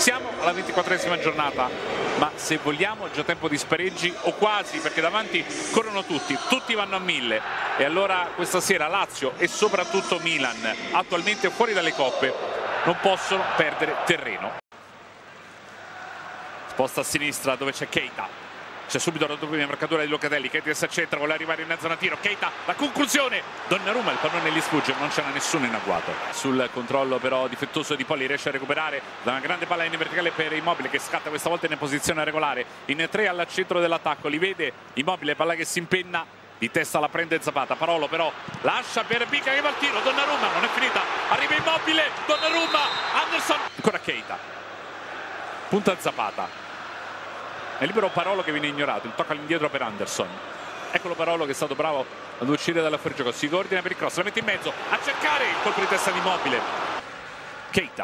Siamo alla 24esima giornata, ma se vogliamo è già tempo di spareggi o quasi, perché davanti corrono tutti vanno a 1000 e allora questa sera Lazio e soprattutto Milan, attualmente fuori dalle coppe, non possono perdere terreno. Sposta a sinistra dove c'è Keita. C'è subito la doppia marcatura di Locatelli. Keita si accentra, vuole arrivare in zona tiro. Keita, la conclusione. Donnarumma, il pallone gli sfugge, non c'era nessuno in agguato. Sul controllo però difettoso di Poli riesce a recuperare da una grande palla in verticale per Immobile, che scatta questa volta in posizione regolare. In 3 al centro dell'attacco, li vede Immobile, palla che si impenna. Di testa la prende Zapata, Parolo però lascia per Bicca che va al tiro. Donnarumma, non è finita. Arriva Immobile, Donnarumma, Anderson. Ancora Keita. Punta Zapata. È libero Parolo che viene ignorato, il tocco all'indietro per Anderson. Eccolo Parolo che è stato bravo ad uscire dalla fuorigioco, si coordina per il cross, la mette in mezzo, a cercare il colpo di testa di Immobile. Keita.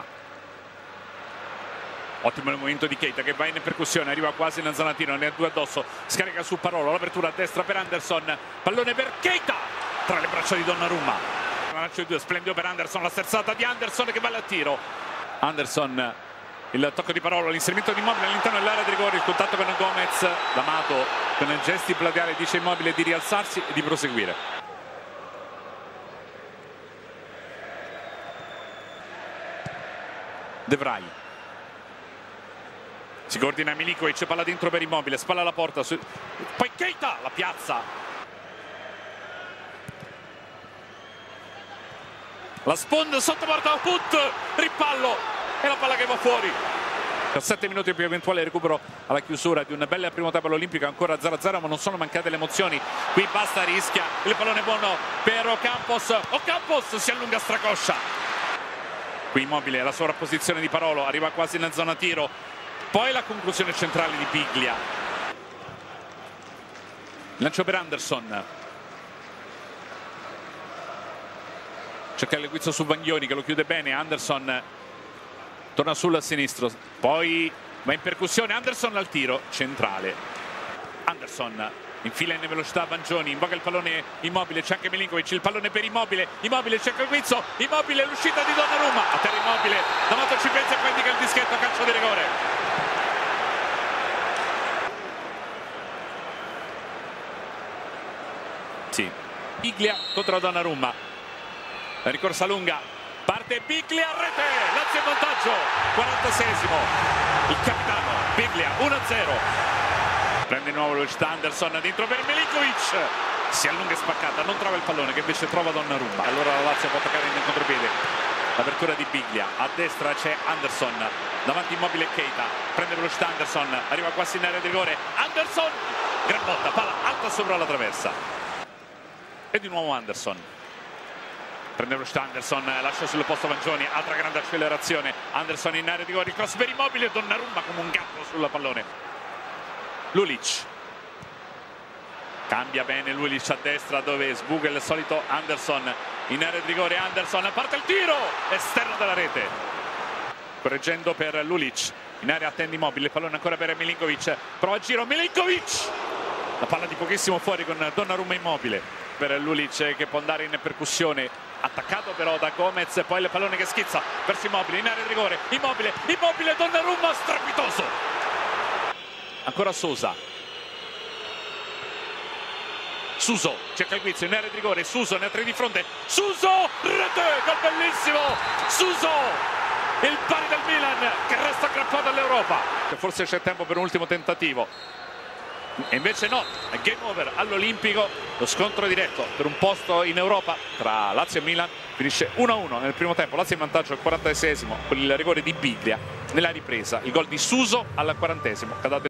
Ottimo il movimento di Keita che va in percussione, arriva quasi in zona tiro, ne ha 2 addosso, scarica su Parolo, l'apertura a destra per Anderson, pallone per Keita, tra le braccia di Donnarumma. Lancio di 2, splendido per Anderson, la sterzata di Anderson che va al tiro. Anderson. Il tocco di Parolo, l'inserimento di Immobile all'interno dell'area di rigore, il contatto con Gomez, D'Amato con i gesti plateali dice Immobile di rialzarsi e di proseguire. De Vrij. Si coordina Milinkovic, palla dentro per Immobile, spalla alla porta, poi Keita, la piazza. La sponda sotto porta, put, rimpallo. E la palla che va fuori. 7 minuti più eventuale recupero alla chiusura di un bel primo tempo all'Olimpico, ancora 0-0, ma non sono mancate le emozioni. Qui basta, rischia, il pallone buono per Ocampos. Ocampos si allunga stracoscia. Qui Immobile, la sovrapposizione di Parolo, arriva quasi in zona tiro. Poi la conclusione centrale di Biglia. Lancio per Anderson. Cerca il guizzo su Vanglioni che lo chiude bene. Anderson torna sul sinistro, poi va in percussione, Anderson al tiro, centrale. Anderson infila in velocità Vangioni, invoca il pallone Immobile, c'è anche Milinkovic, il pallone per Immobile, Immobile cerca il guizzo, Immobile l'uscita di Donnarumma, a terra Immobile, D'Amato ci pensa e poi indica il dischetto, calcio di rigore. Sì, Biglia contro Donnarumma, la ricorsa lunga. Parte Biglia a rete, Lazio in vantaggio, 46esimo, il capitano Biglia, 1-0. Prende di nuovo velocità Anderson dentro per Milinkovic, si allunga e spaccata, non trova il pallone che invece trova Donnarumma. Allora la Lazio può attaccare in contropiede, l'apertura di Biglia, a destra c'è Anderson, davanti Immobile e Keita, prende velocità Anderson, arriva quasi in area di rigore, Anderson, gran botta, palla alta sopra la traversa. E di nuovo Anderson. Prende velocità Anderson, lascia sul posto Vangioni, altra grande accelerazione. Anderson in area di rigore, cross per Immobile, Donnarumma come un gatto sul pallone. Lulic. Cambia bene Lulic a destra dove sbuca il solito Anderson. In area di rigore Anderson, parte il tiro, esterno della rete. Correggendo per Lulic, in area attende Immobile, il pallone ancora per Milinkovic. Prova a giro, Milinkovic. La palla di pochissimo fuori con Donnarumma Immobile. Per Lulic che può andare in percussione, attaccato però da Gomez, poi il pallone che schizza verso Immobile, in area di rigore, Immobile, Donnarumma strepitoso. Ancora Sosa. Suso, cerca il guizzo in area di rigore, Suso ne ha 3 di fronte, Suso, rete, gol bellissimo, Suso, il pari del Milan che resta aggrappato all'Europa. Forse c'è tempo per un ultimo tentativo. E invece no, è game over all'Olimpico, lo scontro diretto per un posto in Europa tra Lazio e Milan finisce 1-1 nel primo tempo, Lazio in vantaggio al 46esimo con il rigore di Biglia nella ripresa, il gol di Suso al 40esimo.